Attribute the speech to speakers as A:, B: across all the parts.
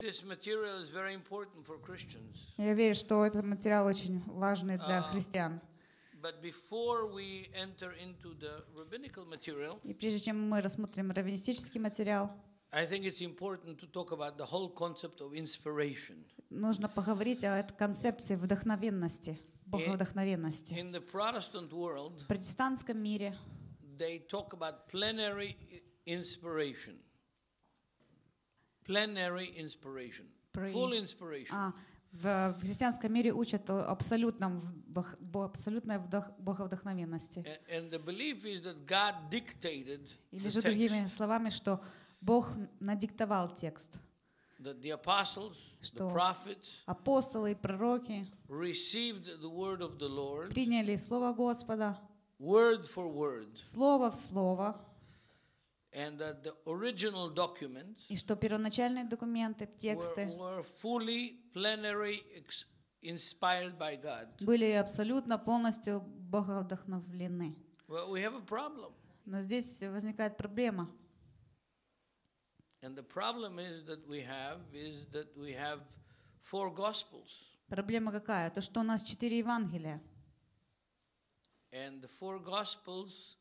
A: This material is very important for Christians.
B: Я верю, что этот материал очень важный для христиан.
A: But before we enter into the rabbinical material,
B: И прежде чем мы рассмотрим раввинистический материал,
A: I think it's important to talk about the whole concept of inspiration.
B: нужно поговорить о этой концепции вдохновенности, боговдохновенности.
A: In the Protestant world,
B: В протестантском мире
A: they talk about plenary inspiration. Plenary inspiration. Full inspiration.
B: В христианском мире учат о абсолютной боговдохновенности.
A: And the belief is that God dictated
B: Или
A: the
B: же
A: text,
B: другими словами, что Бог надиктовал текст,
A: that the apostles, the
B: что
A: prophets
B: апостолы и пророки
A: received the word of the Lord,
B: приняли Слово Господа,
A: word for word,
B: слово в слово,
A: and that the original documents
B: и что первоначальные документы, тексты
A: were fully plenary inspired by God.
B: были абсолютно полностью боговдохновлены.
A: Well, we have a problem.
B: Но здесь возникает проблема.
A: And the problem is that we have 4 gospels.
B: Проблема какая? То, что у нас 4 Евангелия.
A: And the 4 gospels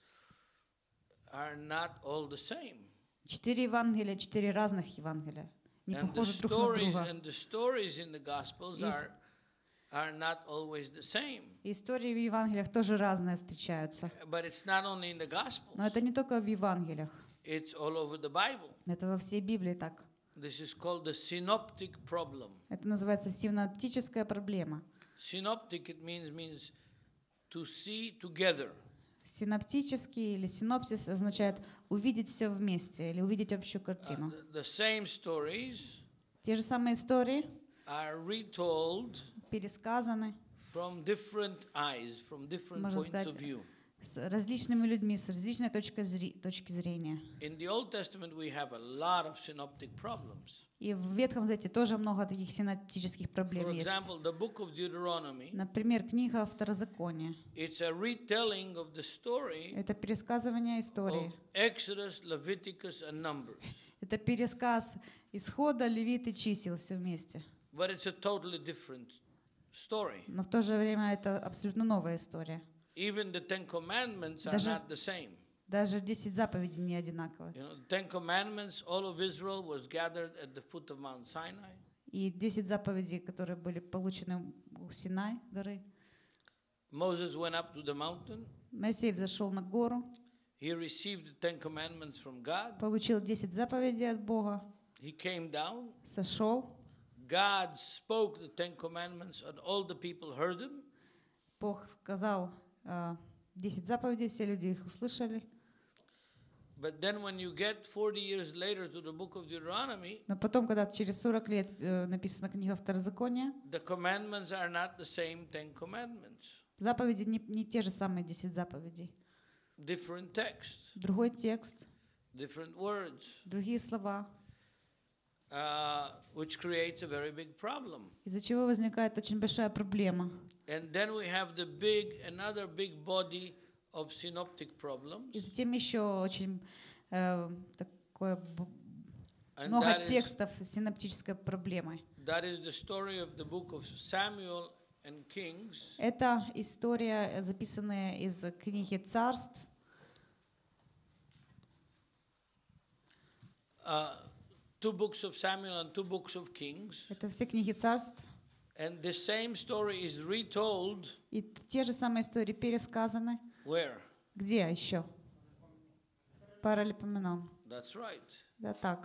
A: are not all the same.
B: 4 Евангелия, 4 разных Евангелия. Не
A: And
B: похожи друг на друга.
A: the stories in the gospels are not always the same.
B: Истории в Евангелиях тоже разные встречаются.
A: But it's not only in the gospels.
B: Но это не только в Евангелиях.
A: It's all over the Bible.
B: Это во всей Библии так.
A: This is called the synoptic problem.
B: Это называется синоптическая проблема.
A: Synoptic it means to see together.
B: Синоптический или синопсис означает увидеть все вместе или увидеть общую картину.
A: The same stories
B: Те же самые истории
A: are retold
B: пересказаны,
A: from different eyes, from different
B: можно
A: points
B: сказать,
A: of view.
B: с различными людьми, с различной точки зрения.
A: In the Old Testament we have a lot of synoptic problems.
B: И в Ветхом Завете тоже много таких синоптических проблем
A: For
B: есть.
A: example, the book of Deuteronomy,
B: Например, книга Второзакония.
A: it's a retelling of the story
B: Это пересказывание истории.
A: of Exodus, Leviticus, and Numbers.
B: Это пересказ Исхода, Левит и Чисел все вместе.
A: But it's a totally different story.
B: Но в то же время это абсолютно новая история.
A: Even the 10 Commandments are
B: Даже-
A: not the same.
B: Даже 10 заповедей не одинаковые.
A: You know, the 10 Commandments, all of Israel was gathered at the foot of Mount Sinai.
B: И 10 заповедей, которые были получены у Синай горы.
A: Moses went up to the mountain.
B: Моисей взошел на гору,
A: He received the 10 Commandments from God.
B: получил 10 заповедей от Бога,
A: He came down.
B: сошел.
A: God spoke the 10 Commandments, and all the people heard him.
B: Бог сказал 10 заповедей, все люди их услышали.
A: But then when you get 40 years later to the book of Deuteronomy,
B: Но потом, когда через 40 лет написана книга Второзакония,
A: the commandments are not the same 10 commandments.
B: заповеди не те же самые 10 заповедей.
A: Different text,
B: Другой текст,
A: different words,
B: другие слова,
A: which creates a very big problem.
B: из-за чего возникает очень большая проблема.
A: And then we have another big body of synoptic problems.
B: И затем еще очень такое
A: And
B: много
A: that
B: текстов с синоптической проблемой.
A: is the story of the book of Samuel and Kings.
B: Это история, записанная из книги Царств.
A: Two books of Samuel and 2 books of Kings.
B: Это все книги Царств.
A: And the same story is retold.
B: И те же самые истории пересказаны.
A: Where?
B: Где еще? Паралипоменон.
A: That's right.
B: Да, так.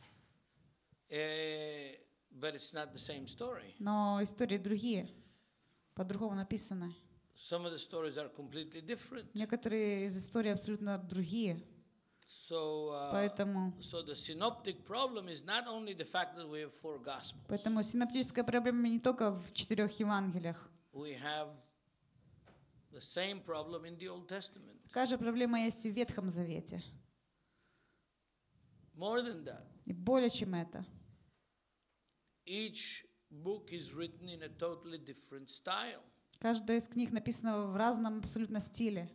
A: But it's not the same story.
B: Но истории другие, по-другому написаны.
A: Some of the stories are completely different.
B: Некоторые из историй абсолютно другие. Поэтому
A: the synoptic problem is not only the fact that we have 4 gospels.
B: Поэтому синоптическая проблема не только в 4 Евангелиях.
A: We have the same problem in the Old Testament.
B: Такая же проблема есть и в Ветхом Завете.
A: More than that.
B: И более чем это.
A: Each book is written in a totally different style.
B: Каждая из книг написана в разном абсолютно стиле.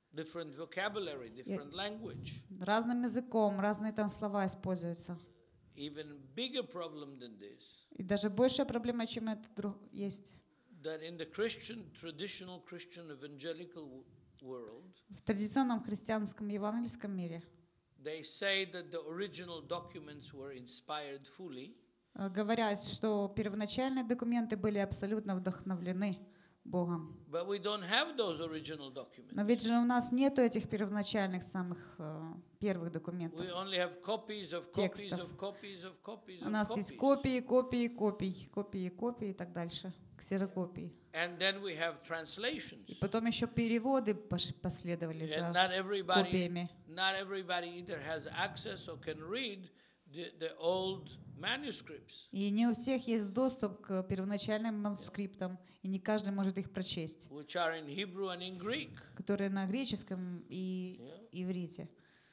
A: Different vocabulary, different language.
B: Разным языком, разные там слова используются.
A: even bigger problem than this,
B: И даже большая проблема, чем это, есть.
A: that in the traditional Christian evangelical world,
B: В традиционном христианском евангельском мире
A: they say that the original documents were inspired fully,
B: говорят, что первоначальные документы были абсолютно вдохновлены Богом.
A: but we don't have those original documents.
B: Но ведь же у нас нету этих первоначальных самых первых документов.
A: We only have copies of copies of copies of copies
B: У
A: of
B: нас есть
A: copies.
B: копии, копии, копий, копии, копии и так дальше, ксерокопии.
A: And then we have
B: И
A: translations.
B: потом еще переводы последовали
A: And
B: за копиями.
A: not everybody either has access or can read the old manuscripts.
B: И не у всех есть доступ к первоначальным манускриптам, и не каждый может их прочесть,
A: Which are in Hebrew and in Greek.
B: которые на греческом и иврите.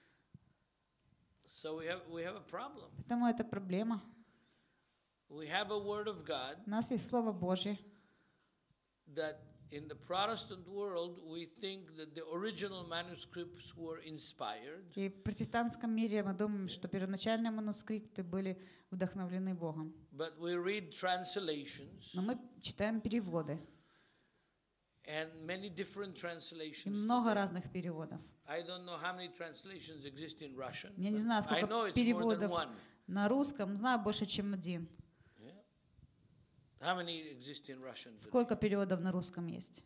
A: So we have a problem.
B: Поэтому это проблема.
A: We have a word of God
B: У нас есть Слово Божье.
A: that in the Protestant world we think that the original manuscripts were inspired.
B: И в протестантском мире мы думаем, что первоначальные манускрипты были вдохновлены Богом.
A: But we read translations
B: Но мы читаем переводы.
A: and many different
B: И
A: translations.
B: много
A: today.
B: разных переводов.
A: I don't know how many translations exist in Russian.
B: Я не
A: but
B: знаю,
A: I
B: сколько
A: know it's more than
B: переводов
A: one.
B: на русском. Знаю больше, чем один.
A: Yeah. How many exist in Russian? today?
B: Сколько переводов на русском есть?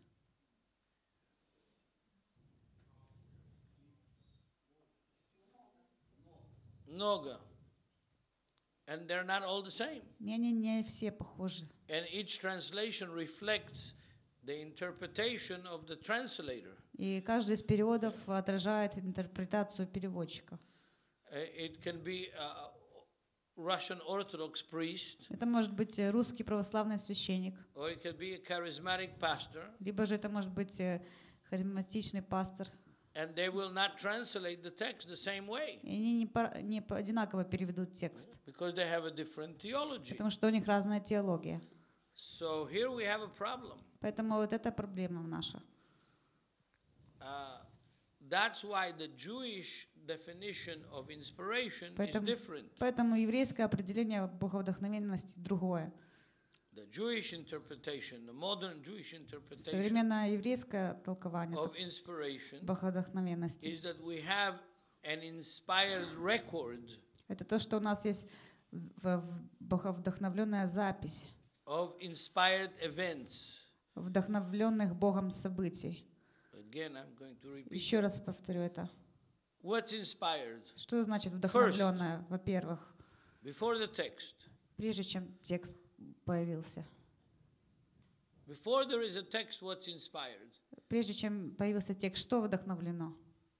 A: Много. And they're not all the same.
B: И они не все похожи.
A: And each translation reflects the interpretation of the translator.
B: И каждый из переводов отражает интерпретацию переводчика.
A: It can be a Russian Orthodox priest,
B: Это может быть русский православный священник,
A: or it could be a charismatic pastor,
B: либо же это может быть харизматичный пастор.
A: and they will not translate the text the same way
B: И они не одинаково переведут текст,
A: because they have a different theology.
B: потому что у них разная теология.
A: So here we have a problem.
B: Поэтому вот эта проблема наша.
A: That's why the Jewish definition of inspiration is different.
B: Поэтому еврейское определение боговдохновенности другое.
A: The Jewish interpretation, the modern Jewish interpretation
B: Современное еврейское толкование
A: of inspiration
B: боговдохновенности
A: is that we have an inspired record
B: это то, что у нас есть боговдохновленная запись
A: of inspired events.
B: вдохновленных Богом событий.
A: Again, I'm going to repeat.
B: Еще раз повторю это.
A: What's inspired?
B: Что значит вдохновленное? Во-первых,
A: Before the text.
B: прежде чем текст появился.
A: Before there is a text, what's inspired?
B: Прежде чем появился текст, что вдохновлено?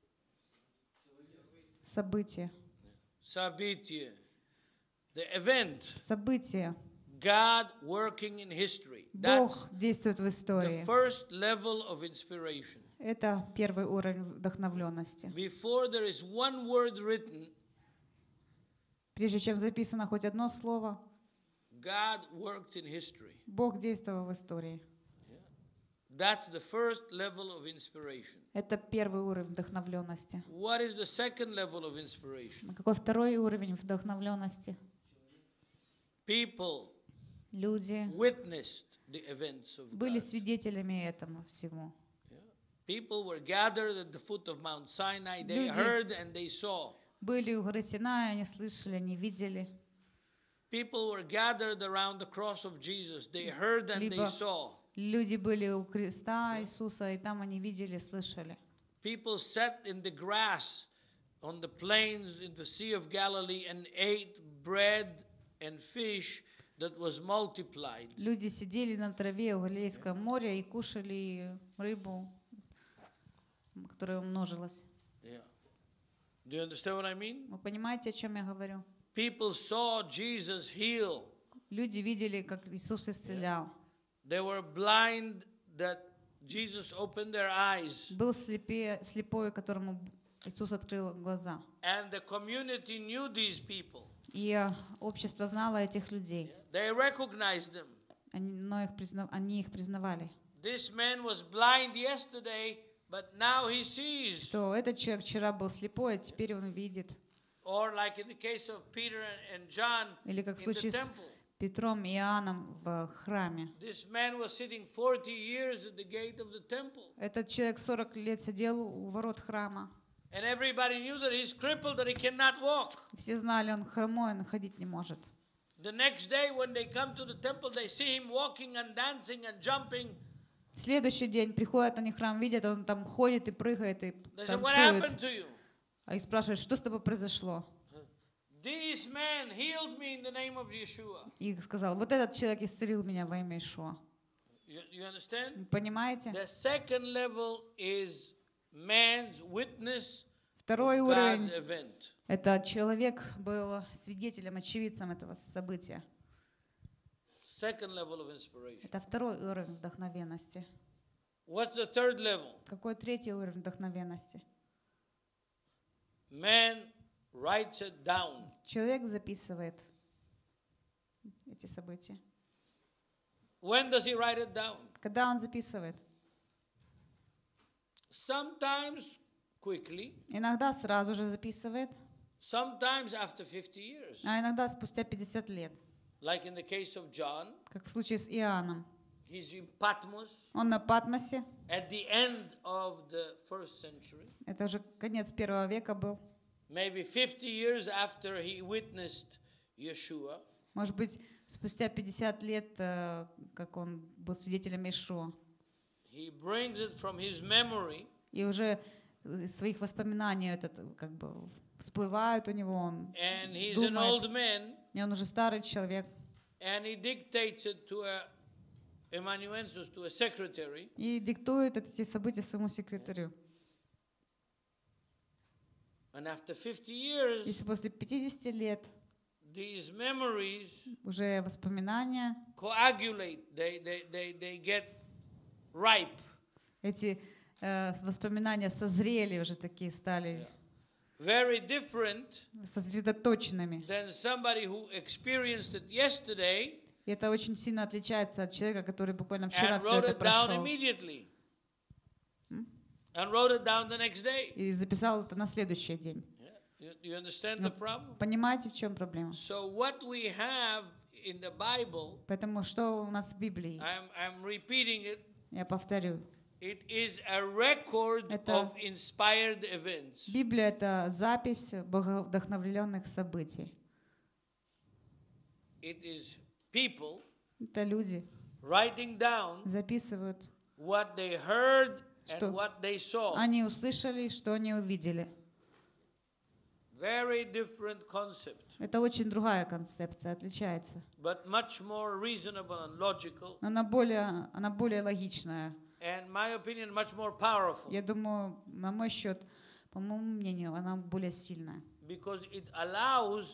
B: Событие.
A: Sabitye. The event.
B: Событие.
A: God working in history.
B: Бог действует в
A: The
B: истории.
A: first level of inspiration.
B: Это первый уровень вдохновленности.
A: Before there is one word written,
B: Прежде чем записано хоть одно слово,
A: God worked in history.
B: Бог действовал в истории.
A: That's the first level of inspiration.
B: Это первый уровень вдохновленности.
A: What is the second level of inspiration?
B: А какой второй уровень вдохновленности?
A: People
B: Люди
A: witnessed the events of
B: были
A: God.
B: свидетелями этому всему.
A: People were gathered at the foot of Mount Sinai. They
B: Люди
A: heard and they saw.
B: были у горы Синай, они слышали, они видели.
A: People were gathered around the cross of Jesus. They heard and they
B: Либо
A: saw.
B: люди были у креста Иисуса, и там они видели, слышали.
A: People sat in the grass on the plains in the Sea of Galilee and ate bread and fish that was multiplied.
B: Люди сидели на траве у Галилейского моря и кушали рыбу, которая умножилась.
A: Yeah. Do you understand what I mean?
B: Вы понимаете, о чем я говорю?
A: People saw Jesus heal.
B: Люди видели, как Иисус исцелял.
A: They were blind that Jesus opened their eyes.
B: Был слепой, которому Иисус открыл глаза.
A: And the community knew these people.
B: И общество знало этих людей.
A: They recognized them.
B: Они их признавали.
A: This man was blind yesterday, but now he sees.
B: Что этот человек вчера был слепой, а теперь он видит.
A: or like in the case of Peter and John
B: Или как в
A: in the
B: случае с
A: temple.
B: Петром и Иоанном в храме.
A: This man was sitting 40 years at the gate of the temple.
B: Этот человек 40 лет сидел у ворот храма.
A: And everybody knew that he's crippled, that he cannot walk.
B: Все знали, он хромой, он ходить не может.
A: The next day when they come to the temple, they see him walking and dancing and jumping.
B: Следующий день приходят они в храм, видят, он там ходит и прыгает и
A: They say, what happened
B: танцует.
A: to you?
B: А их спрашивают, что с тобой произошло?
A: This man healed me in the name of Yeshua.
B: И сказал, вот этот человек исцелил меня во имя Ишуа.
A: You understand?
B: Понимаете?
A: The second level is man's witness
B: Второй
A: of
B: уровень
A: God's event.
B: — это человек был свидетелем, очевидцем этого события.
A: Second level of inspiration.
B: Это второй уровень вдохновенности.
A: What's the third level?
B: Какой третий уровень вдохновенности?
A: Man writes it down.
B: Человек записывает эти события.
A: When does he write it down?
B: Когда он записывает?
A: Sometimes quickly,
B: Иногда сразу же записывает,
A: sometimes after 50 years.
B: а иногда спустя 50 лет.
A: Like in the case of John,
B: Как в случае с Иоанном.
A: he's in Patmos
B: Он на Патмосе.
A: at the end of the first century.
B: Это уже конец первого века был.
A: Maybe 50 years after he witnessed Yeshua.
B: Может быть, спустя 50 лет, как он был свидетелем Ишуа.
A: He brings it from his memory.
B: И уже из своих воспоминаний этот как бы всплывают у него, он
A: And he's an old
B: думает.
A: man.
B: И он уже старый человек.
A: And he dictates it to a amanuensis, to a secretary.
B: И диктует эти события своему секретарю.
A: And after 50 years,
B: Если после 50 лет
A: these memories
B: уже воспоминания,
A: coagulate, they get ripe.
B: эти воспоминания созрели, уже такие стали
A: Very different
B: сосредоточенными.
A: than somebody who experienced it yesterday
B: И это очень сильно отличается от человека, который буквально вчера
A: and
B: все
A: wrote
B: это
A: it down
B: прошел
A: immediately. And wrote it down the next day.
B: и записал это на следующий день.
A: You understand the problem?
B: Понимаете, в чем проблема?
A: So what we have in the Bible,
B: Поэтому что у нас в Библии?
A: I'm repeating it,
B: Я повторю.
A: it is a record
B: Это-
A: of inspired events.
B: Библия — это запись боговдохновленных событий.
A: It is people
B: Это люди
A: writing down
B: записывают,
A: what they heard
B: Что?
A: and what they saw.
B: они услышали, что они увидели.
A: Very different concept,
B: Это очень другая концепция, отличается.
A: but much more reasonable and logical,
B: Но она более логичная.
A: and my opinion, much more powerful,
B: Я думаю, на мой счет, по моему мнению, она более сильная.
A: because it allows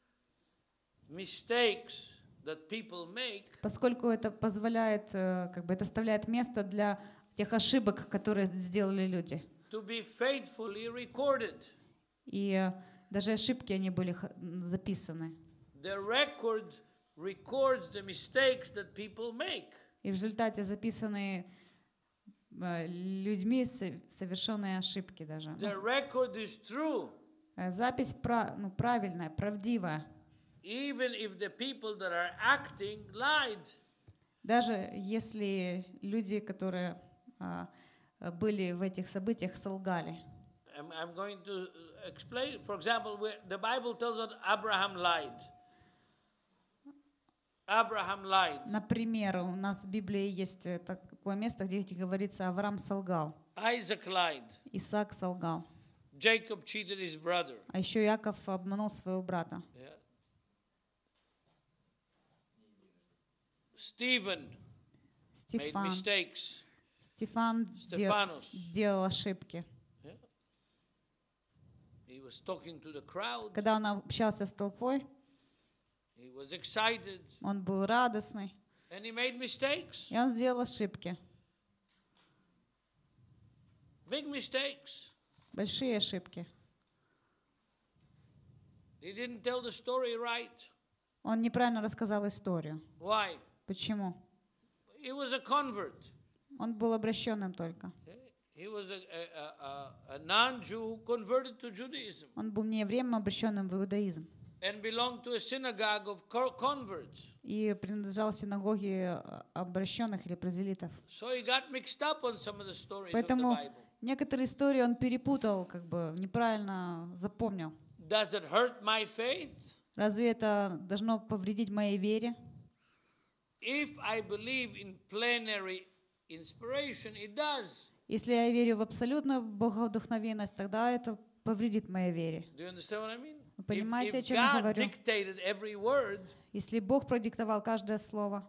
A: mistakes that people make
B: Поскольку это позволяет, как бы это оставляет место для тех ошибок, которые сделали люди.
A: to be faithfully recorded.
B: И даже ошибки, они были записаны.
A: The record records the mistakes that people make.
B: И в результате записаны людьми совершенные ошибки даже.
A: The record is true,
B: Запись правильная, правдивая.
A: even if the people that are acting lied.
B: Даже если люди, которые были в этих событиях, солгали.
A: I'm going to explain. For example, the Bible tells us Abraham lied. Abraham lied.
B: Например, у нас в Библии есть такое место, где говорится, Авраам солгал,
A: Isaac lied.
B: Исаак солгал,
A: Jacob cheated his brother.
B: а еще Яков обманул своего брата.
A: Yeah. Stephen made
B: Стефан
A: mistakes.
B: Стефанус сделал ошибки.
A: Yeah. He was talking to the crowd.
B: Когда он общался с толпой,
A: He was excited,
B: он был радостный,
A: and he made mistakes.
B: и он сделал ошибки,
A: Big mistakes.
B: большие ошибки.
A: He didn't tell the story right.
B: Он неправильно рассказал историю.
A: Why?
B: Почему?
A: He was a convert.
B: Он был обращенным только.
A: Okay? He was a non-Jew who converted to Judaism
B: Он был не евреем, обращенным в иудаизм.
A: and belonged to a synagogue of converts.
B: И принадлежал синагоге обращенных или прозелитов.
A: So he got mixed up on some of the stories of the
B: Поэтому
A: Bible.
B: некоторые истории он перепутал, как бы неправильно запомнил.
A: Does it hurt my faith?
B: Разве это должно повредить моей вере?
A: If I believe in plenary inspiration, it does.
B: Если я верю в абсолютную боговдохновенность, тогда это повредит моей вере.
A: Do you understand what I mean?
B: Вы понимаете, о
A: If
B: чем я
A: God
B: говорю?
A: dictated every word,
B: Если Бог продиктовал каждое слово,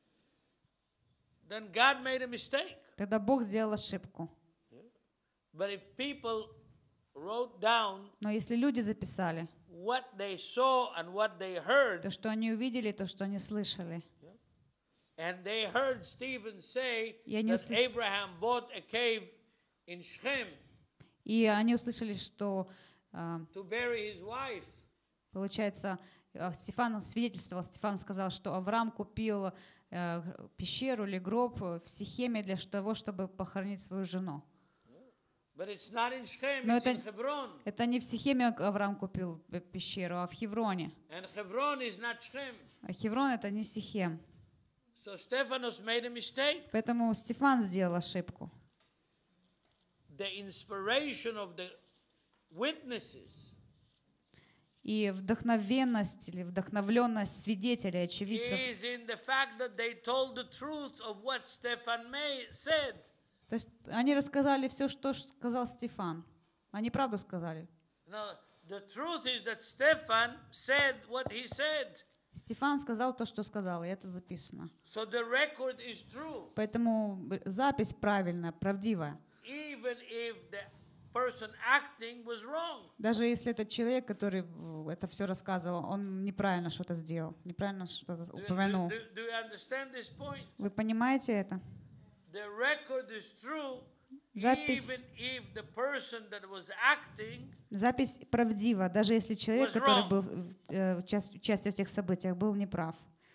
A: then God made a mistake.
B: тогда Бог сделал ошибку.
A: But if people wrote down
B: Но если люди записали
A: what they saw and what they heard,
B: то, что они увидели, то, что они слышали,
A: and they heard Stephen say
B: И они
A: that Abraham bought a cave in Shechem
B: и они услышали, что,
A: to bury his wife,
B: получается, Стефан свидетельствовал, Стефан сказал, что Авраам купил пещеру или гроб в Сихеме для того, чтобы похоронить свою жену.
A: but it's not in Shechem,
B: Но
A: it's in Hebron.
B: это не в Сихеме Авраам купил пещеру, а в Хевроне.
A: And Hebron is not Shechem.
B: А Хеврон это не Сихем.
A: So Stephanos made a mistake.
B: Поэтому Стефан сделал ошибку.
A: The inspiration of the witnesses
B: И вдохновенность или вдохновленность свидетелей, очевидцев,
A: is in the fact that they told the truth of what Stephan said.
B: то есть они рассказали все, что сказал Стефан. Они правду сказали.
A: Now, the truth is that Stephan said what he said.
B: Стефан сказал то, что сказал, и это записано.
A: So the record is true.
B: Поэтому запись правильная, правдивая.
A: Even if the person acting was wrong.
B: Даже если этот человек, который это все рассказывал, он неправильно что-то сделал, неправильно что-то упомянул.
A: Do you understand this point?
B: Вы понимаете это?
A: The record is true
B: Запись-
A: even if the person that was acting
B: Запись правдива, даже если человек,
A: Was
B: который
A: wrong.
B: был участие в тех событиях, был неправ.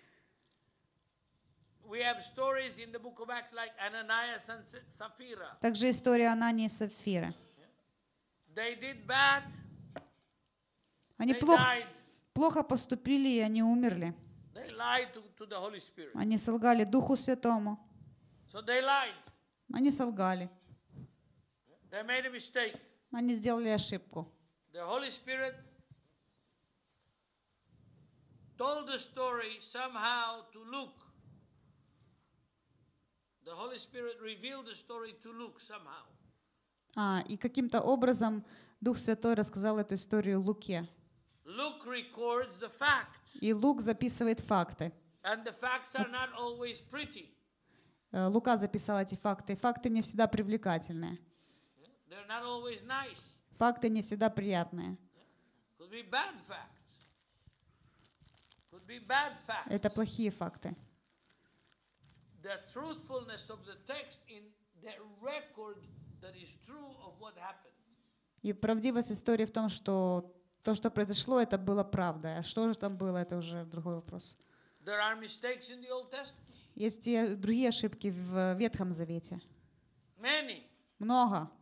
A: We have stories in the book of Acts like Ananias and Sapphira.
B: Также история Анании и Сапфира.
A: They did bad,
B: Они
A: they
B: плохо,
A: died,
B: плохо поступили, и они умерли.
A: they lied to the Holy Spirit.
B: Они солгали Духу Святому.
A: So they lied.
B: Они солгали.
A: They made a mistake.
B: Они сделали ошибку.
A: The Holy Spirit told the story somehow to Luke. The Holy Spirit revealed the story to Luke somehow.
B: И каким-то образом Дух Святой рассказал эту историю Луке.
A: Luke records the facts,
B: И Лук записывает факты.
A: and the facts are not always pretty.
B: Лука записал эти факты. Факты не всегда привлекательные.
A: They're not always nice.
B: Факты не всегда приятные.
A: Could be bad facts. Could be bad facts.
B: Это плохие факты.
A: The truthfulness of the text in the record that is true of what happened.
B: И правдивость истории в том, что то, что произошло, это было правдой. А что же там было, это уже другой вопрос.
A: There are mistakes in the Old Testament.
B: Есть и другие ошибки в Ветхом Завете.
A: Many.
B: Много.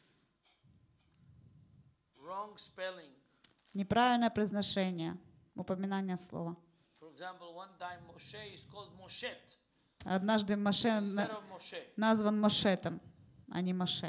A: Wrong spelling.
B: Неправильное произношение, упоминание слова.
A: For example, one time Moshe is called Moshet
B: Однажды Моше
A: instead of Moshe.
B: назван Мошетом, а не Моше.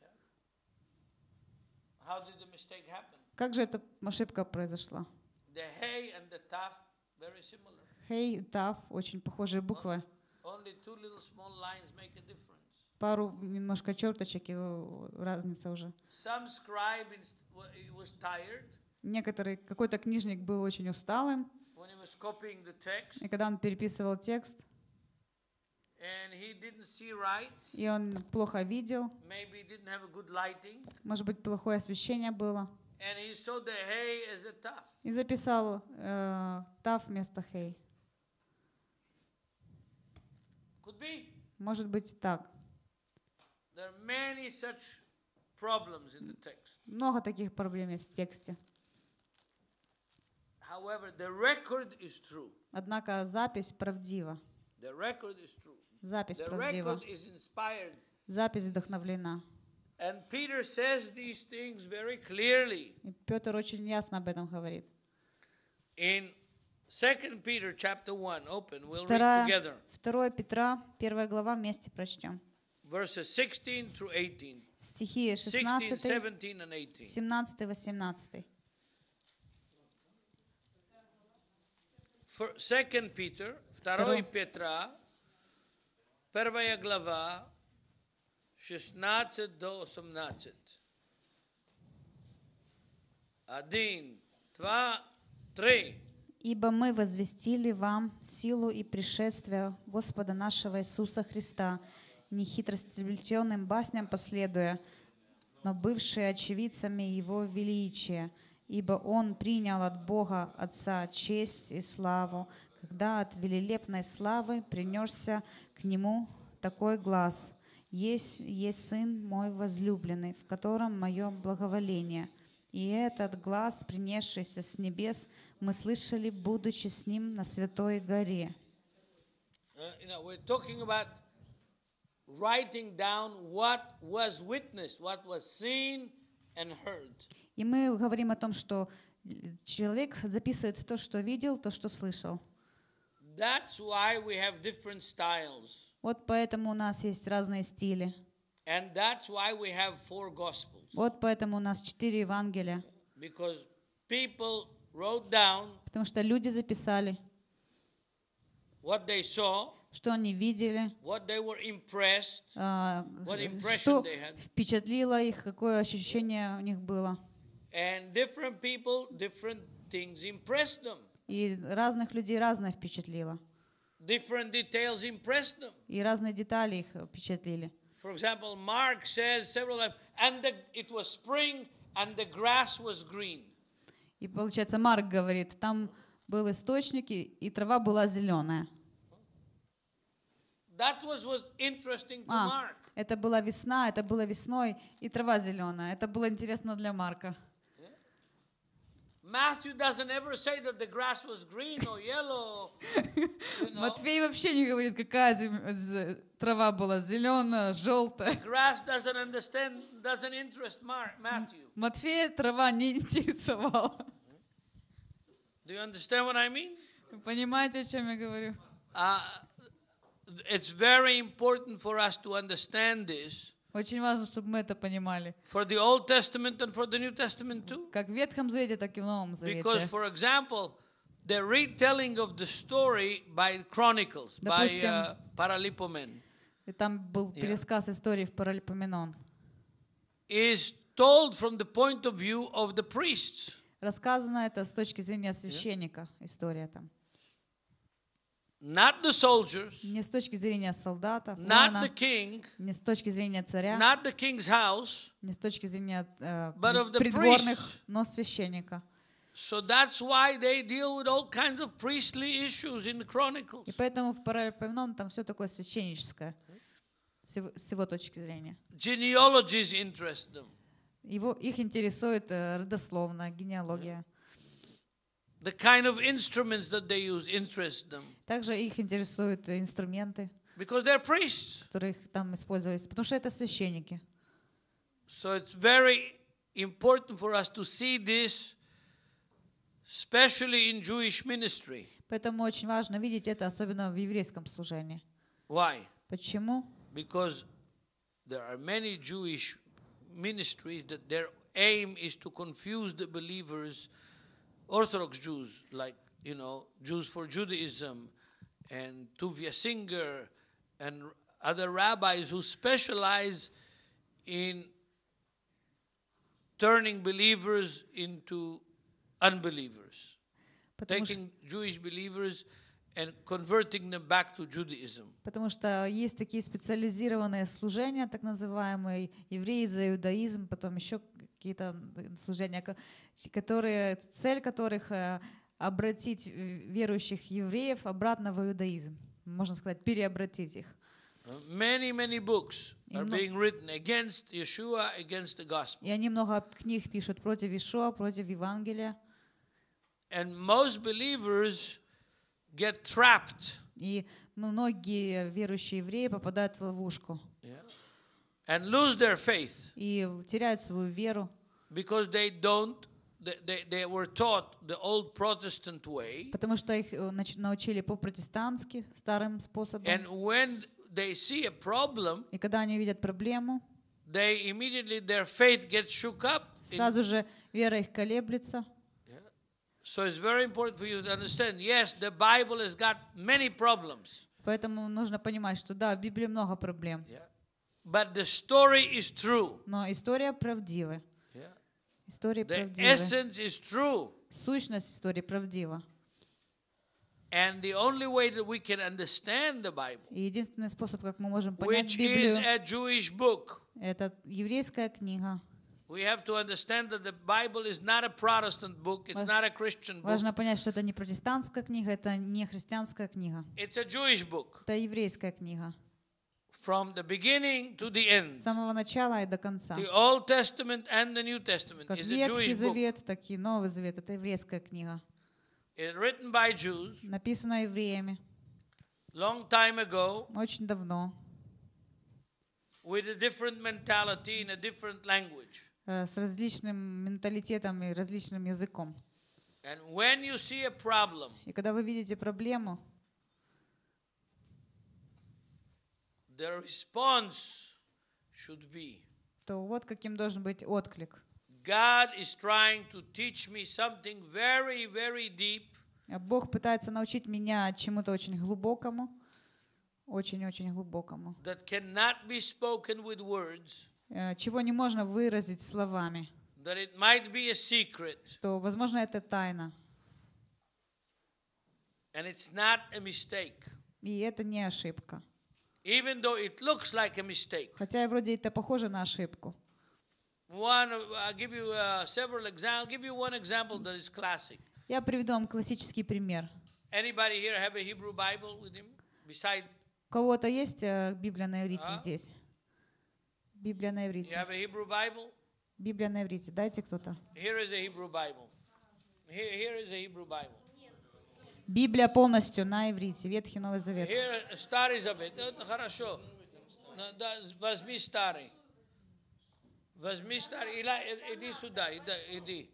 A: How did the mistake happen?
B: Как же эта ошибка произошла?
A: The hey and the taf very similar.
B: Хей, Тав, очень похожие буквы.
A: Only two little small lines make a difference.
B: Пару немножко черточек, и разница уже.
A: Some scribe was tired
B: Какой-то книжник был очень усталым,
A: when he was copying the text,
B: и когда он переписывал текст,
A: and he didn't see right.
B: и он плохо видел,
A: Maybe he didn't have a good lighting,
B: может быть, плохое освещение было,
A: and he saw the hey as a taf.
B: и записал Тав вместо Хей.
A: Could be.
B: Может быть, и так.
A: There are many such problems in the text.
B: Много таких проблем есть в тексте.
A: However, the record is true.
B: Однако запись правдива.
A: The record is true.
B: Запись
A: The
B: правдива.
A: record is inspired.
B: Запись вдохновлена.
A: And Peter says these things very clearly.
B: И Петр очень ясно об этом говорит.
A: In 2 Peter chapter 1, open, we'll read together.
B: 2 Петра, 1 глава, вместе прочтем.
A: Verses 16 through 18.
B: Стихи
A: 16,
B: 16,
A: 17 and 18.
B: 17, 18.
A: 2 Peter, 2 Петра, 1 глава, 16 до 18. 1, 2, 3.
B: «Ибо мы возвестили вам силу и пришествие Господа нашего Иисуса Христа, не хитросплетенным басням последуя, но бывшие очевидцами Его величия, ибо Он принял от Бога Отца честь и славу, когда от великолепной славы принесся к Нему такой глас: «Есть Сын мой возлюбленный, в котором мое благоволение». И этот глас, принесшийся с небес, мы слышали, будучи с Ним на Святой горе.
A: We're talking about writing down what was witnessed, what was seen and heard.
B: И мы говорим о том, что человек записывает то, что видел, то, что слышал.
A: That's why we have different styles.
B: Вот поэтому у нас есть разные стили.
A: And that's why we have 4 Gospels.
B: Вот поэтому у нас 4 Евангелия.
A: Because people wrote down
B: Потому что люди записали,
A: what they saw,
B: что они видели,
A: what they were impressed, what impression
B: что
A: they had.
B: впечатлило их, какое ощущение у них было.
A: And different people, different things impressed them.
B: И разных людей разное впечатлило.
A: Different details impressed them.
B: И разные детали их впечатлили.
A: For example, Mark says several times, and it was spring, and the grass was green.
B: И получается, Марк говорит, там был источник, и трава была зеленая.
A: That was interesting to Mark.
B: Это была весна, это было весной, и трава зеленая. Это было интересно для Марка.
A: Matthew doesn't ever say that the grass was green or yellow.
B: Матфей вообще не говорит, какая трава была, зеленая, желтая.
A: Grass doesn't interest Matthew.
B: Матфея трава не интересовала.
A: Do you understand what I mean?
B: Вы понимаете, о чем я говорю?
A: It's very important for us to understand this.
B: Очень важно, чтобы мы это понимали.
A: For the Old Testament and for the New Testament too.
B: Как в Ветхом Завете, так и в Новом Завете.
A: Because, for example, the retelling of the story by Chronicles, by Paralipomen,
B: и там был пересказ истории в Паралипоменон,
A: is told from the point of view of the priests.
B: Рассказано это с точки зрения священника, история там.
A: Not the soldiers,
B: не с точки зрения солдата,
A: not the king,
B: не с точки зрения царя,
A: not the king's house,
B: не с точки зрения
A: but of the
B: придворных,
A: priests.
B: но священника.
A: So that's why they deal with all kinds of priestly issues in the Chronicles.
B: И поэтому в Паралипоменон там все такое священническое, с его точки зрения.
A: Genealogies interest them.
B: Их интересует родословная, генеалогия.
A: The kind of instruments that they use interest them.
B: Также их интересуют инструменты,
A: Because they're priests.
B: которые там использовались, потому что это священники.
A: So it's very important for us to see this, especially in Jewish ministry.
B: Поэтому очень важно видеть это, особенно в еврейском служении.
A: Why?
B: Почему?
A: Because there are many Jewish ministries that their aim is to confuse the believers, Orthodox Jews, like, Jews for Judaism, and Tuvia Singer, and other rabbis who specialize in turning believers into unbelievers, taking Jewish believers and converting them back to Judaism.
B: Потому что есть такие специализированные служения, так называемые евреи за иудаизм, потом еще какие-то служения, цель которых обратить верующих евреев обратно в иудаизм, можно сказать, переобратить их.
A: Many books are being written against Yeshua, against the gospel.
B: И они много книг пишут против Иешуа, против Евангелия.
A: And most believers get trapped.
B: И многие верующие евреи попадают в ловушку.
A: Yeah. and lose their faith
B: и теряют свою веру,
A: because they were taught the old Protestant way.
B: потому что их научили по-протестантски, старым способом.
A: And when they see a problem,
B: И когда они видят проблему,
A: their faith gets shook up.
B: сразу же вера их колеблется.
A: So it's very important for you to understand, yes, the Bible has got many problems.
B: Поэтому нужно понимать, что да, в Библии много проблем.
A: But the story is true.
B: Но история правдива. История
A: The
B: правдива.
A: essence is true.
B: Сущность истории правдива.
A: And the only way that we can understand the Bible,
B: И единственный способ, как мы можем понять
A: which is
B: Библию,
A: a Jewish book,
B: это еврейская книга.
A: we have to understand that the Bible is not a Protestant book, it's not a Christian book,
B: Важно понять, что это не протестантская книга, это не христианская книга.
A: it's a Jewish book.
B: Это еврейская книга.
A: From the beginning to the end.
B: С самого начала и до конца.
A: The Old Testament and the New Testament
B: Как
A: is a
B: Ветхий
A: Jewish book.
B: Завет, так и Новый Завет. Это еврейская книга.
A: It's written by Jews
B: Написана евреями
A: long time ago
B: очень давно,
A: with a different mentality in a different language.
B: с различным менталитетом и различным языком.
A: And when you see a problem,
B: И когда вы видите проблему,
A: the response should be,
B: то вот каким должен быть отклик.
A: God is trying to teach me something very, very deep.
B: Бог пытается научить меня чему-то очень глубокому, очень-очень глубокому,
A: That cannot be spoken with words,
B: чего не можно выразить словами,
A: that it might be a secret,
B: что, возможно, это тайна,
A: and it's not a mistake.
B: и это не ошибка.
A: Even though it looks like a mistake.
B: Хотя и вроде это похоже на ошибку.
A: I'll give you several examples. I'll give you one example that is classic.
B: Я приведу вам классический пример.
A: Anybody here have a Hebrew Bible with him? Beside,
B: У кого-то есть Библия на иврите
A: А?
B: здесь? Библия на
A: you
B: иврите.
A: have a Hebrew Bible?
B: Библия на иврите. Дайте кто-то.
A: Here is a Hebrew Bible. Here is a Hebrew Bible.
B: Библия полностью на иврите. Ветхий Новый Завет.
A: Here, Старый Завет. Это хорошо. Возьми Старый. Возьми Старый. Иди сюда. Иди.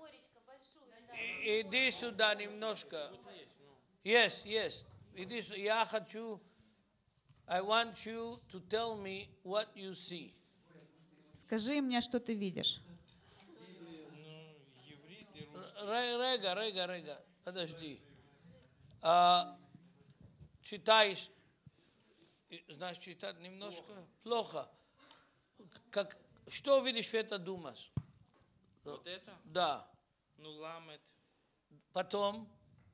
A: Иди сюда немножко. Yes. Иди сюда. Я хочу. I want you to tell me what you see.
B: Скажи мне, что ты видишь.
A: Рега. Подожди. Читаешь. Знаешь, читать немножко? Плохо. Что видишь в это думаешь?
C: Вот это?
A: Да.
C: Ну, ламет.
A: Потом?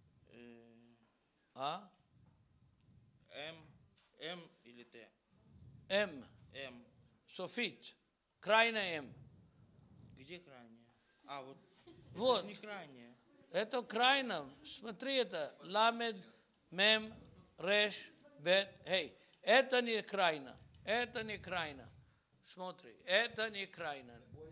C: М или Т?
A: М.
C: М.
A: Софит. Крайняя М.
C: Где крайняя? Вот.
A: Вот.
C: Это не крайняя.
A: Это крайне. Смотри, это ламед, мем, реш, бет, хей. Это не крайне. Это не крайне. Смотри, это не крайне.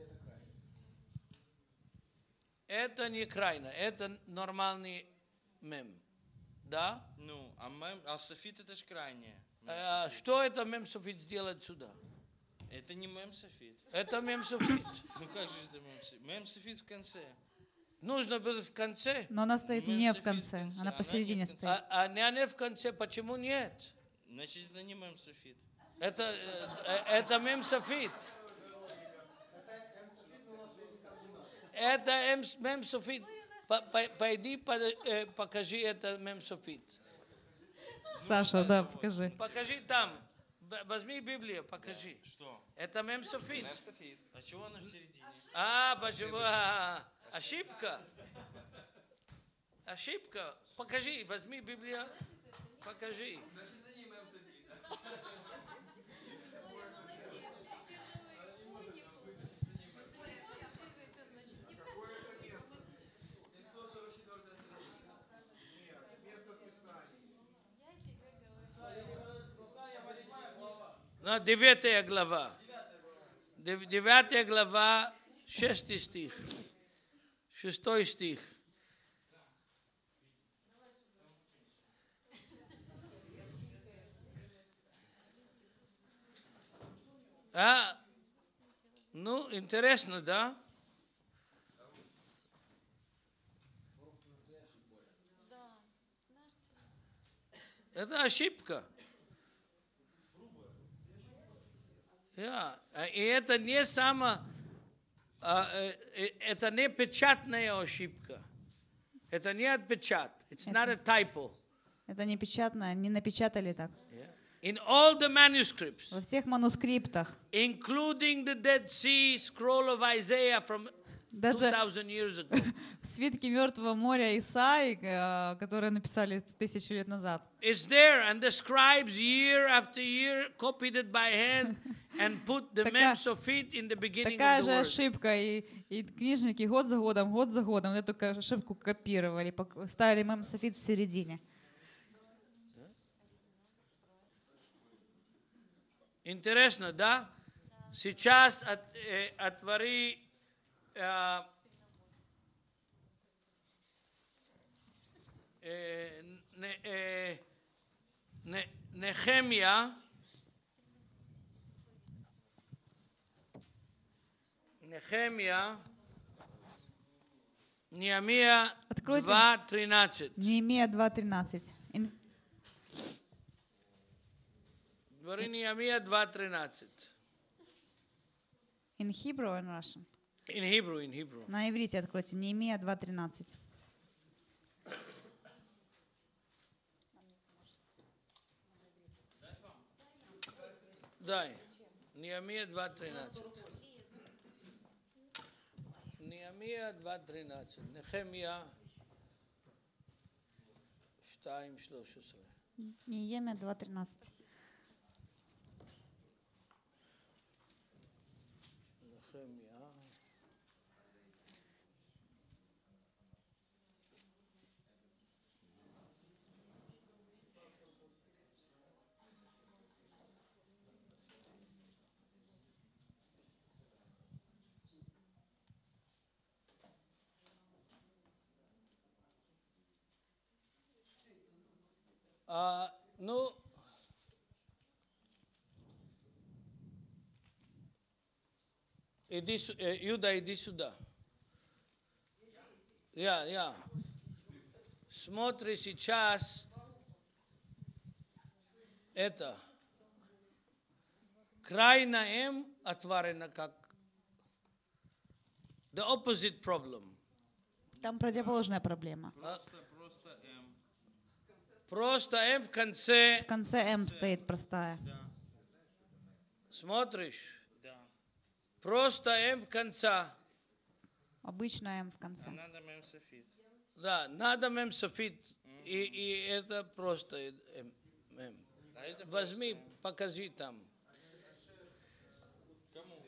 A: Это не крайне. Это нормальный мем. Да?
C: Ну, софит это же крайняя.
A: Что это мем софит сделает сюда?
C: Это не мем софит.
A: Это мем софит.
C: Ну как же это мем софит? Мем софит в конце.
A: Нужно было в конце.
B: Но она стоит
C: Мем
B: не в
C: софит
B: конце,
C: в конце,
B: она
C: она
B: посередине
C: не в конце.
B: стоит.
A: А не в конце. Почему нет?
C: Значит, это не мем софит.
A: Это мем софит. Это мем софит. Пойди, покажи это мем софит.
B: Саша, да, покажи.
A: Покажи там. Возьми Библию, покажи.
C: Что?
A: Это мем софит.
C: Мем софит. А чего она в середине?
A: Почему? Ошибка. Ошибка. Покажи, возьми Библию. Покажи. На 9 глава. 9 глава, 6 стих. 6 стих. Ну, интересно, да? Это ошибка. И это не это не печатная ошибка. Это не отпечат. It's not a typo.
B: Это не печатно, не напечатали так.
A: In all the manuscripts,
B: Во всех манускриптах,
A: including the Dead Sea Scroll of Isaiah from
B: даже
A: 2000 years ago,
B: в свитке Мертвого моря Исаии, которые написали 1000 лет назад,
A: it's there, and the scribes year after year copied it by hand and put the mems of it in the beginning
B: такая
A: of
B: же
A: the word.
B: ошибка, и книжники год за годом эту ошибку копировали, ставили мем-софит в середине.
A: Интересно, да? Сейчас отвори Нехемия, Неемия 2:13.
B: Неемия 2:13.
A: Говори Неемия 2:13.
B: In Hebrew or in Russian?
A: In Hebrew.
B: На иврите откройте. Неемия 2:13.
A: Дай. Неемия 2:13. Неемия 2:13. Нехемия 2:13.
B: Неемия 2:13.
A: Нехемия. Ну, Юда, иди сюда. Смотри сейчас это. Край на М отворено как the opposite problem.
B: Там противоположная проблема.
C: Просто М.
A: Просто М в конце.
B: В конце М стоит простая.
C: Да.
A: Смотришь?
C: Да.
A: Просто М в конце.
B: Обычная М в конце.
C: А надо мем софит.
A: Да, надо Мем софит. И это просто М.
C: А это
A: Возьми, покажи там.
C: кому?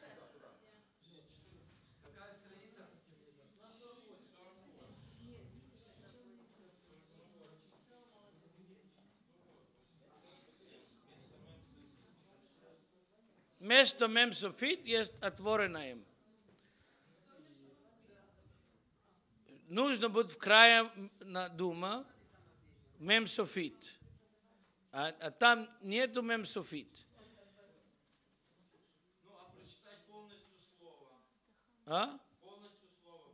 A: Вместо Мем софит есть отворено М. Нужно будет в крае на дума Мем софит. А там нету Мем софит.
C: Ну, а прочитать полностью слово.
A: А?
C: Полностью слово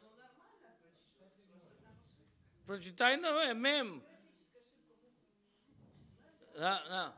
C: прочитать.
A: Прочитай на Мем. Да.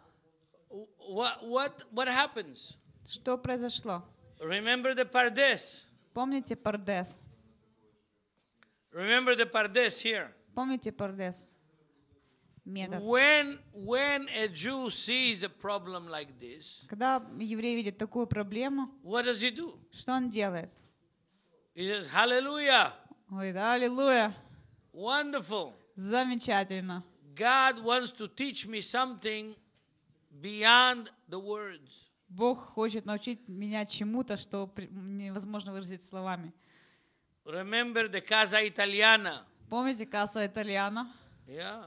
A: What happens?
B: Что произошло?
A: Remember the Pardes.
B: Помните Пардес?
A: Remember the Pardes here.
B: Помните Пардес? Метод.
A: When a Jew sees a problem like this,
B: Когда еврей видит такую проблему,
A: what does he do?
B: что он делает?
A: He says, Hallelujah,
B: Ой, да, аллилуйя,
A: wonderful.
B: замечательно.
A: God wants to teach me something beyond the words.
B: Бог хочет научить меня чему-то, что невозможно выразить словами.
A: Remember the Casa Italiana.
B: Помните Касса Итальяна?
A: Yeah.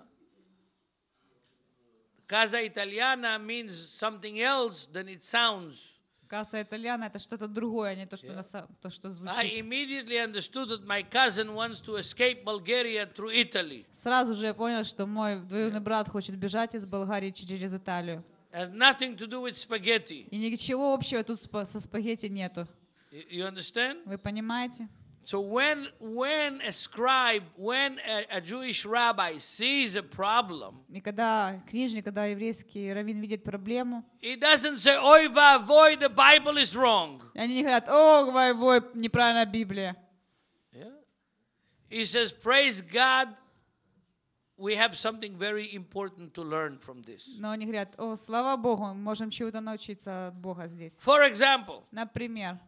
A: Casa Italiana means something else than it sounds.
B: Касса Итальяна — это что-то другое, а не то, что, то, что
A: I
B: звучит.
A: immediately understood that my cousin wants to escape Bulgaria through Italy.
B: Сразу же я понял, что мой двоюродный брат хочет бежать из Болгарии через Италию.
A: Has nothing to do with spaghetti.
B: И ничего общего тут со спагетти нету.
A: You understand?
B: Вы понимаете?
A: So when a scribe, when a Jewish rabbi sees a problem,
B: И когда книжник, когда еврейский раввин видит проблему,
A: he doesn't say, "Oy vavoy, the Bible is wrong."
B: они не говорят, о, вой, неправильная Библия.
A: Yeah. He says, "Praise God, we have something very important to learn from this."
B: Но они говорят, о, слава Богу, мы можем чего-то научиться от Бога здесь.
A: For example,
B: Например,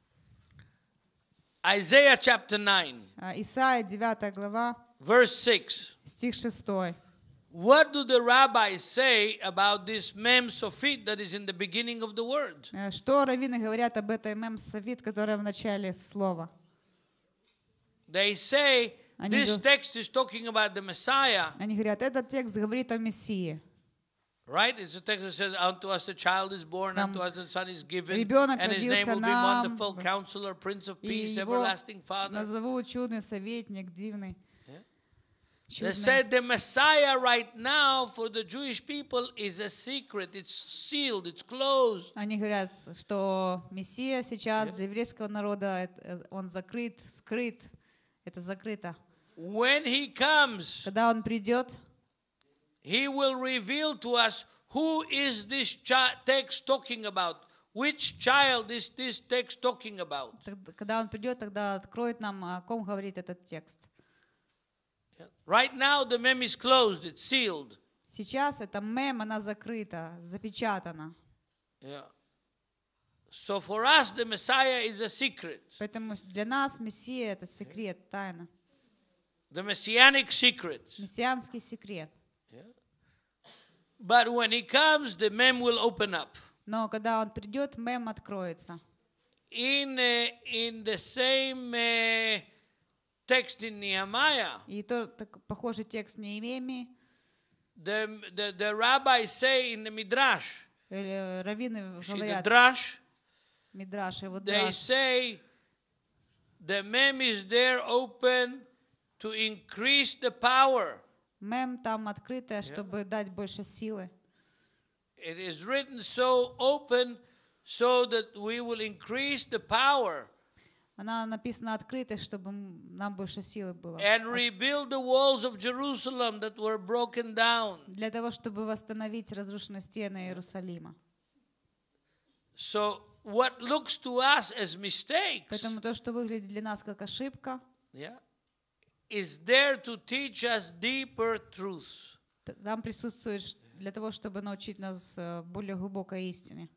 A: Isaiah chapter 9,
B: Исайя 9 глава,
A: verse 6.
B: стих 6.
A: What do the rabbis say about this mem sofit that is in the beginning of the word?
B: Что раввины говорят об этой мем-совит, которая в начале слова?
A: They say
B: Они
A: this
B: говорят-
A: text is talking about the Messiah,
B: Они говорят, этот текст говорит о Мессии.
A: right? It's a text that says, "Unto us a child is born,
B: Нам
A: unto us a son is given,
B: ребенок
A: and his name
B: родился
A: will be
B: нам,
A: Wonderful Counselor, Prince of
B: И
A: Peace,
B: его
A: Everlasting Father."
B: назовут чудный советник, дивный.
A: Yeah. They
B: Чудный.
A: said the Messiah right now for the Jewish people is a secret. It's sealed, it's closed.
B: Они говорят, что Мессия сейчас для еврейского народа, он закрыт, скрыт, это закрыто.
A: When he comes,
B: Когда он придет,
A: he will reveal to us who is this text talking about. Which child is this text talking about?
B: когда он придет, тогда откроет нам, о ком говорит этот текст.
A: Yeah. Right now the mem is closed, it's sealed.
B: Сейчас эта мем, она закрыта, запечатана.
A: Yeah. So for us the Messiah is a secret.
B: Поэтому для нас Мессия — это секрет, тайна.
A: The messianic secret.
B: Мессианский секрет.
A: Yeah. But when he comes, the mem will open up.
B: Но когда он придет, мем откроется.
A: In the same text in Nehemiah,
B: И то похожий текст в Неемии,
A: the rabbis say in the Midrash,
B: раввины
A: see the
B: говорят,
A: Drash,
B: Мидраш, его
A: they
B: драш,
A: say the mem is there open to increase the power.
B: мем там открытая, чтобы дать больше силы.
A: It is written so open so that we will increase the power
B: Она написана открытой, чтобы нам больше силы было.
A: and rebuild the walls of Jerusalem that were broken down.
B: Для того, чтобы восстановить разрушенные стены Иерусалима.
A: So what looks to us as mistakes,
B: Поэтому то, что выглядит для нас как ошибка,
A: yeah, is there to teach us deeper truths.
B: там присутствует для того, чтобы научить нас более глубокой истине.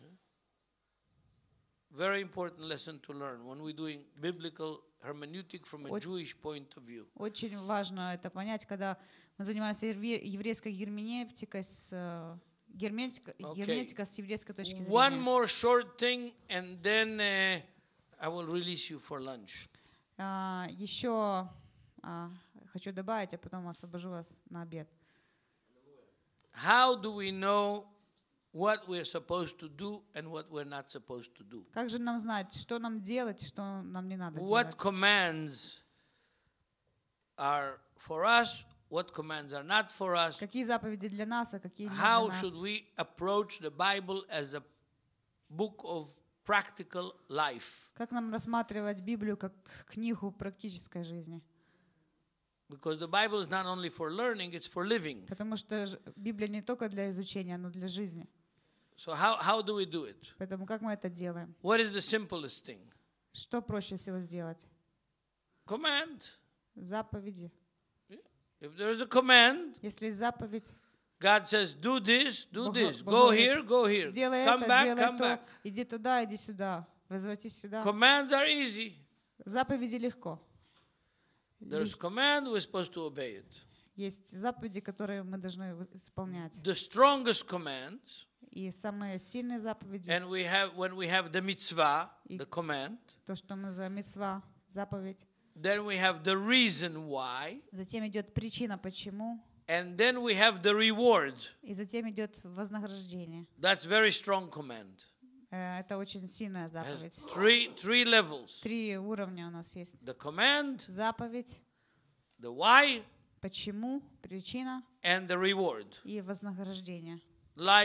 A: Very important lesson to learn when we're doing biblical hermeneutic from a Jewish point of view.
B: Очень важно это понять, когда мы занимаемся еврейской герменевтикой, герменевтика с еврейской точки
A: One
B: зрения.
A: more short thing and then I will release you for lunch.
B: Еще хочу добавить, а потом освобожу вас на обед.
A: How do we know what we're supposed to do and what we're not supposed to do?
B: Как же нам знать, что нам делать, что нам не надо
A: What
B: делать?
A: commands are for us, what commands are not for us?
B: Какие заповеди для нас, а какие не
A: How
B: для
A: should
B: нас?
A: we approach the Bible as a book of practical life?
B: Как нам рассматривать Библию как книгу практической жизни?
A: Because the Bible is not only for learning, it's for living.
B: Потому что Библия не только для изучения, но для жизни.
A: So how do we do it?
B: Поэтому как мы это делаем?
A: What is the simplest thing?
B: Что проще всего сделать?
A: Command.
B: Заповеди.
A: If there is a command,
B: Если есть заповедь,
A: God says, do this, do
B: Бог-
A: this.
B: Бог
A: Go
B: говорит,
A: here, go here.
B: делай
A: Come
B: это,
A: back,
B: делай
A: come
B: то,
A: back.
B: иди туда, иди сюда, возвратись сюда.
A: Commands are easy.
B: Заповеди легко.
A: There's command, we're supposed to obey it.
B: Есть заповеди, которые мы должны исполнять.
A: The strongest commands,
B: И самые сильные заповеди,
A: and when we have the mitzvah,
B: И-
A: the command,
B: то, что мы называем мицва, заповедь.
A: then we have the reason why,
B: Затем идет причина, почему.
A: and then we have the reward.
B: И затем идет вознаграждение.
A: That's very strong command.
B: Это очень сильная
A: It has
B: заповедь.
A: three levels.
B: 3 уровня у нас есть.
A: The command,
B: Заповедь,
A: the why,
B: почему, причина
A: and the reward.
B: и вознаграждение.
A: Like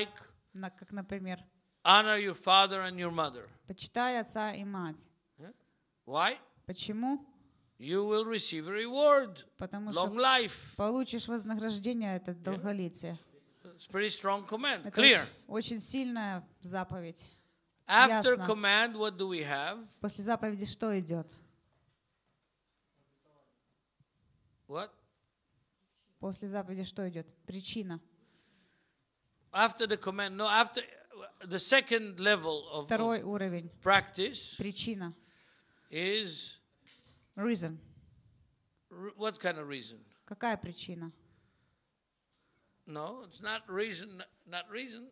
B: Как, например,
A: honor your father and your mother.
B: почитай отца и мать.
A: Why?
B: Почему?
A: You will receive a reward,
B: Потому
A: long
B: что
A: life.
B: получишь вознаграждение, это долголетие.
A: It's a pretty strong command.
B: Это
A: Clear.
B: очень сильная заповедь.
A: After
B: Ясно.
A: command, what do we have?
B: После заповеди что идет?
A: What?
B: После заповеди что идет? Причина.
A: After the command, no, after the second level of
B: Второй уровень.
A: practice
B: Причина.
A: is
B: Reason.
A: what kind of reason?
B: Какая причина?
A: No, it's not reason, not reason.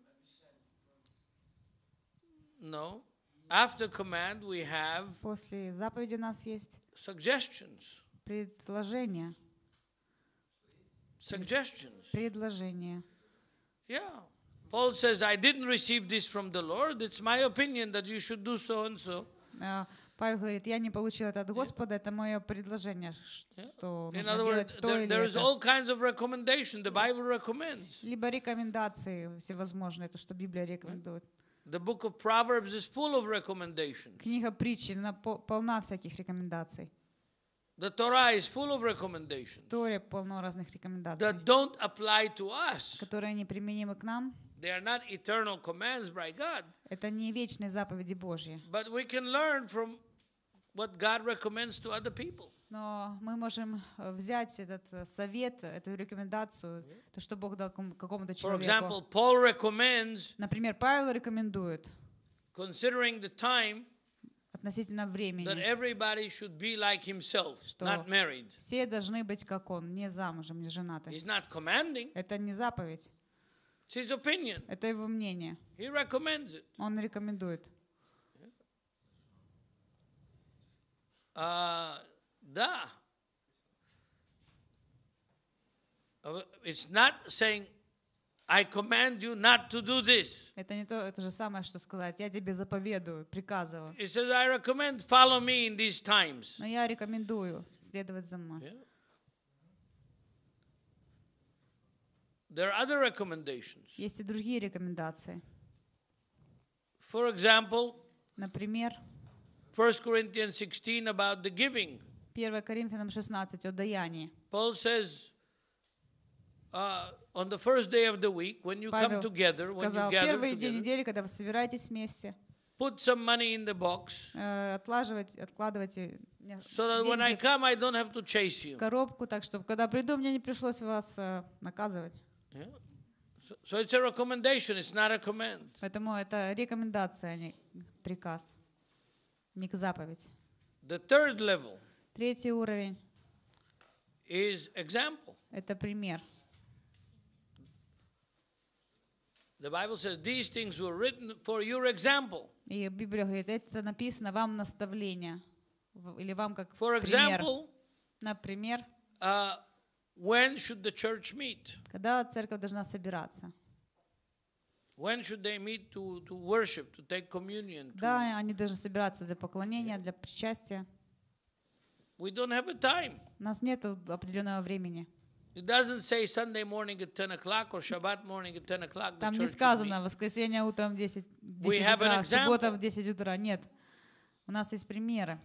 A: No. After command, we have
B: После заповеди у нас есть
A: suggestions.
B: предложение.
A: Suggestions.
B: Предложение.
A: Yeah. Paul says, I didn't receive this from the Lord. It's my opinion that you should do so and so.
B: Павел говорит, я не получил это от Господа, это мое предложение, что
A: In
B: нужно
A: other
B: делать
A: words,
B: то или
A: there is
B: это.
A: all kinds of recommendation. The Bible recommends.
B: Либо рекомендации всевозможные, это что Библия рекомендует.
A: The book of Proverbs is full of recommendations.
B: Книга притчи, она полна всяких рекомендаций.
A: The Torah is full of recommendations
B: В Торе полно разных рекомендаций,
A: that don't apply to us.
B: которые неприменимы к нам.
A: They are not eternal commands by God,
B: Это не вечные заповеди Божьи.
A: but we can learn from what God recommends to other people.
B: Но мы можем взять этот совет, эту рекомендацию, то, что Бог дал какому-то
A: For
B: человеку.
A: example, Paul recommends,
B: Например, Павел рекомендует
A: considering the time,
B: относительно
A: that
B: времени,
A: everybody should be like himself,
B: Что
A: not married.
B: все должны быть как он, не замужем, не женаты.
A: He's not commanding,
B: Это не заповедь,
A: it's his opinion.
B: это его мнение.
A: He recommends it.
B: Он рекомендует.
A: Да. It's not saying, I command you not to do this.
B: Это не то, это же самое, что сказать, я тебе заповедую, приказываю.
A: It says, I recommend follow me in these times.
B: Но я рекомендую следовать за мной.
A: Yeah. There are other recommendations.
B: Есть и другие рекомендации.
A: For example,
B: Например,
A: 1 Corinthians 16 about the giving.
B: 1 Коринфянам 16 о даянии.
A: Paul says, on the first day of the week, when you come
B: Павел
A: together, when you
B: сказал,
A: gather
B: первый день
A: together,
B: недели, когда вы собираетесь вместе,
A: put some money in the box,
B: откладывайте
A: so that when I
B: деньги
A: come, I don't have to chase
B: в
A: you.
B: коробку, так чтобы, когда приду, мне не пришлось вас наказывать.
A: Yeah. So it's a recommendation, it's not a command.
B: Поэтому это рекомендация, а не приказ, не заповедь.
A: The third level
B: Третий уровень
A: is example.
B: — это пример.
A: The Bible says these things were written for your example.
B: И Библия говорит, это написано вам наставление, или вам как
A: For
B: пример.
A: example,
B: Например,
A: when should the church meet?
B: когда церковь должна собираться.
A: When should they meet to worship, to take communion?
B: Да, они должны собираться для поклонения, для причастия.
A: We don't have a time.
B: У нас нет определенного времени.
A: It doesn't say Sunday morning at 10 o'clock or Shabbat morning at 10 o'clock.
B: Там не сказано воскресенье утром в 10
A: We have an
B: утра, суббота
A: example.
B: в 10 утра. Нет. У нас есть примеры.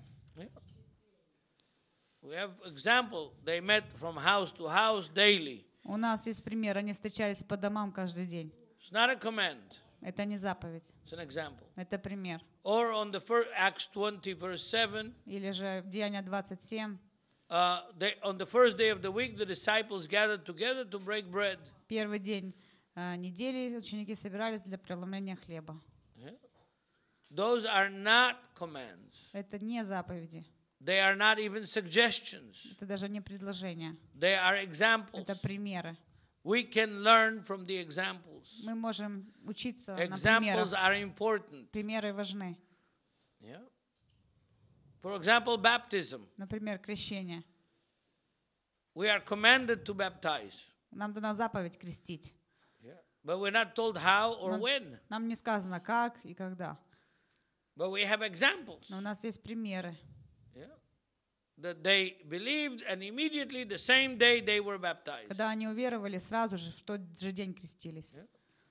A: We have example. They met from house to house daily.
B: У нас есть пример. Они встречались по домам каждый день.
A: It's not a command.
B: Это не заповедь.
A: It's an example.
B: Это пример.
A: Or on the first Acts 20 verse 7,
B: Или же в Деяния 27,
A: on the first day of the week, the disciples gathered together to break bread.
B: первый день недели ученики собирались для преломления хлеба.
A: Those are not commands.
B: Это не заповеди.
A: They are not even suggestions.
B: Это даже не предложения.
A: They are examples.
B: Это примеры.
A: We can learn from the examples.
B: Мы можем учиться на
A: Examples
B: примерах.
A: are important.
B: Примеры важны.
A: Yeah. For example, baptism.
B: Например, крещение.
A: We are commanded to baptize.
B: Нам дана заповедь крестить.
A: Yeah. But we're not told how or when.
B: Нам не сказано, как и когда.
A: But we have examples.
B: Но у нас есть примеры.
A: Yeah. That they believed and immediately the same day they were baptized.
B: Когда они уверовали, сразу же в тот же день крестились.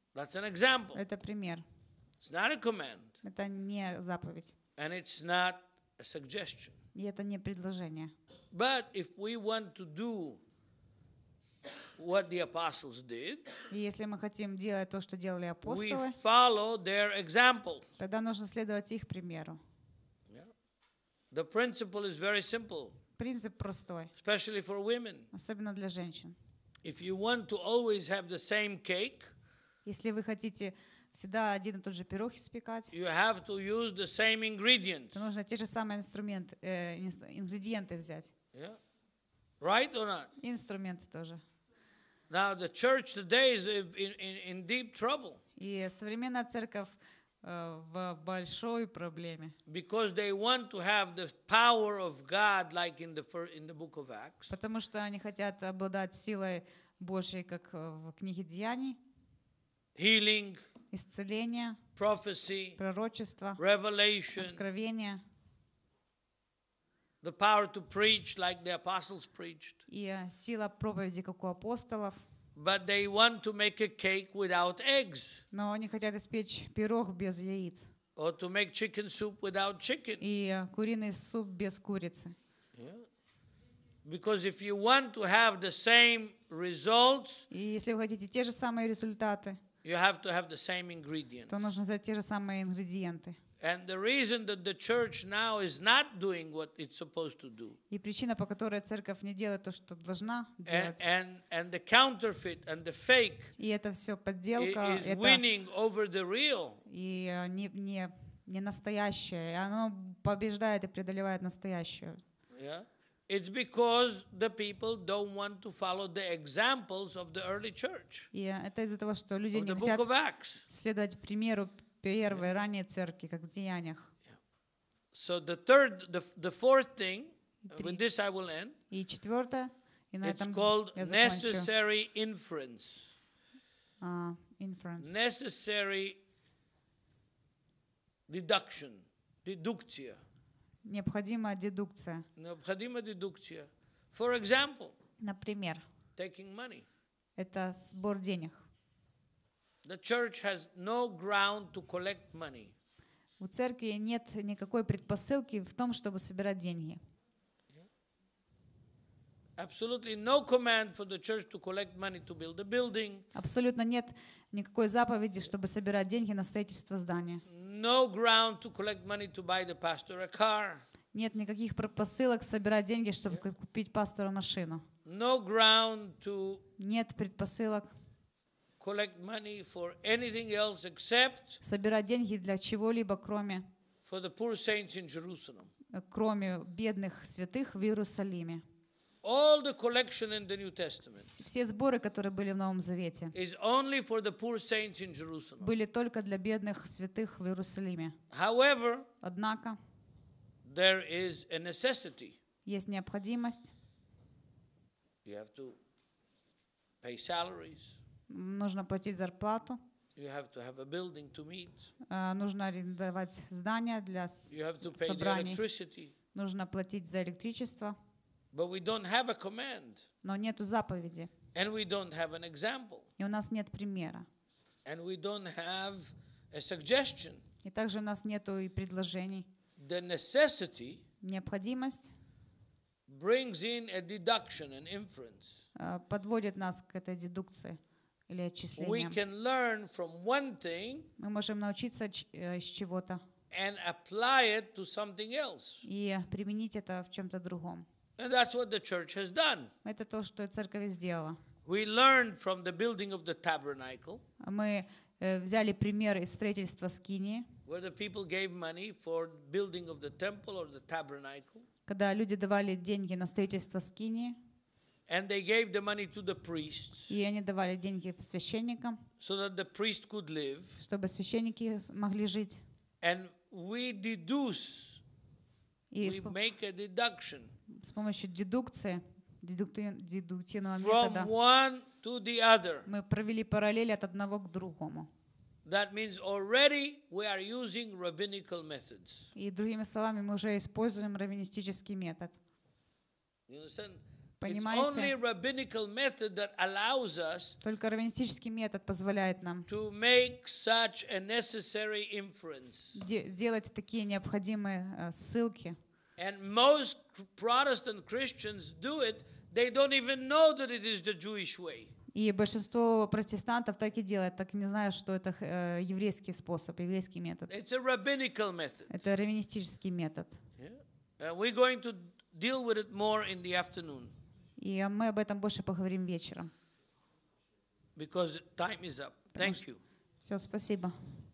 A: That's an example.
B: Это пример.
A: It's not a command,
B: Это не заповедь.
A: and it's not a suggestion.
B: И это не предложение.
A: But if we want to do what the apostles did,
B: И если мы хотим делать то, что делали
A: we
B: апостолы,
A: follow their example.
B: тогда нужно следовать их примеру.
A: Yeah. The principle is very simple,
B: Принцип простой,
A: especially for women.
B: особенно для женщин.
A: If you want to always have the same cake,
B: Если вы хотите всегда один и тот же пирог испекать,
A: you have to use the same ingredients.
B: то нужно те же самые ингредиенты взять.
A: Yeah. Right or not?
B: И инструменты тоже.
A: Now the church today is in deep trouble
B: И современная церковь в большой проблеме,
A: because they want to have the power of God like in the book of Acts.
B: потому что они хотят обладать силой Божьей, как в книге Деяний,
A: Healing,
B: исцеление,
A: prophecy,
B: пророчество,
A: revelation,
B: откровение
A: the power to preach like the apostles preached.
B: и сила проповеди, как у апостолов.
A: But they want to make a cake without eggs,
B: Но они хотят испечь пирог без яиц
A: or to make chicken soup without chicken.
B: и куриный суп без курицы.
A: Yeah. Because if you want to have the same results,
B: И если вы хотите те же самые результаты,
A: you have to have the same ingredients.
B: то нужно взять те же самые ингредиенты.
A: And the reason that the church now is not doing what it's supposed to do,
B: И причина, по которой церковь не делает то, что должна делать,
A: and the counterfeit and the fake
B: и это все подделка,
A: is
B: это
A: winning over the real.
B: и не настоящее, и оно побеждает и преодолевает настоящее.
A: Yeah? It's because the people don't want to follow the examples of the early church,
B: И это из-за того, что люди
A: of
B: не
A: the book
B: хотят
A: of Acts.
B: следовать примеру первой, ранней церкви, как в Деяниях.
A: So the fourth thing,
B: Три.
A: with this I will end,
B: И четвертое, и на
A: it's
B: этом
A: called
B: я закончу.
A: necessary inference.
B: Inference.
A: Necessary deduction, дедукция.
B: Необходима дедукция.
A: Необходима дедукция. For example,
B: Например,
A: taking money.
B: это сбор денег.
A: The church has no ground to collect money.
B: У церкви нет никакой предпосылки в том, чтобы собирать деньги.
A: Absolutely no command for the church to collect money to build a building.
B: Абсолютно нет никакой заповеди, чтобы собирать деньги на строительство здания.
A: No ground to collect money to buy the pastor a car.
B: Нет никаких предпосылок собирать деньги, чтобы купить пастору машину.
A: No ground to
B: Нет предпосылок
A: collect money for anything else except
B: собирать деньги для чего-либо, кроме
A: for the poor saints in Jerusalem.
B: бедных святых в Иерусалиме.
A: All the collection in the New Testament
B: Все сборы, которые были в Новом Завете,
A: is only for the poor saints in Jerusalem.
B: были только для бедных святых в Иерусалиме.
A: However,
B: Однако
A: there is a necessity.
B: есть необходимость,
A: You have to pay salaries.
B: нужно платить зарплату,
A: You have to have a building to meet.
B: нужно арендовать здания для
A: You have to pay the
B: собраний,
A: electricity.
B: нужно платить за электричество,
A: But we don't have a command.
B: но нету заповеди,
A: And we don't have an example.
B: и у нас нет примера.
A: And we don't have a suggestion.
B: И также у нас нету и предложений.
A: The necessity
B: Необходимость
A: brings in a deduction, an inference.
B: подводит нас к этой дедукции или
A: We
B: отчислению.
A: can learn from one thing
B: Мы можем научиться из чего-то
A: and apply it to something else.
B: и применить это в чем-то другом.
A: And that's what the church has done.
B: Это то, что церковь и сделала.
A: We learned from the building of the tabernacle,
B: Мы взяли пример из строительства скинии,
A: where the people gave money for building of the temple or the tabernacle,
B: когда люди давали деньги на строительство скинии,
A: and they gave the money to the priests
B: и они давали деньги священникам,
A: so that the priest could live.
B: чтобы священники могли жить.
A: And we deduce,
B: И
A: we make a deduction
B: с помощью дедукции, дедуктивного
A: from
B: метода,
A: one to the other.
B: мы провели параллель от одного к другому.
A: That means already we are using rabbinical methods.
B: И другими словами, мы уже используем раввинистический метод.
A: You understand? It's only
B: Понимаете?
A: rabbinical method that allows us
B: Только раввинистический метод позволяет нам
A: to make such a necessary inference.
B: делать такие необходимые ссылки.
A: And most Protestant Christians do it. They don't even know that it is the Jewish way.
B: И большинство протестантов так и делают, так и не знают, что это еврейский способ, еврейский метод.
A: It's a rabbinical method.
B: Это раввинистический метод.
A: Yeah? We're going to deal with it more in the afternoon
B: И мы об этом больше поговорим вечером.
A: because time is up. Thank you.
B: Все, спасибо.